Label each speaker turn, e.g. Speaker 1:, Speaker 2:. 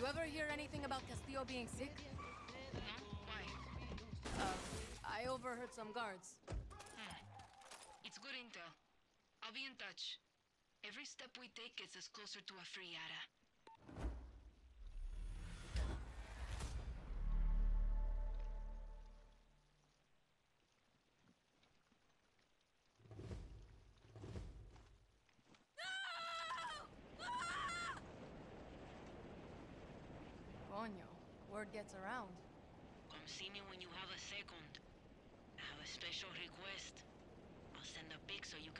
Speaker 1: You ever hear anything about Castillo being sick?
Speaker 2: No? Why?
Speaker 1: I overheard some guards.
Speaker 2: It's good intel. I'll be in touch. Every step we take gets us closer to a free Yara.
Speaker 1: Coño, word gets around.
Speaker 2: Come see me when you have a second. I have a special request. I'll send a pic so you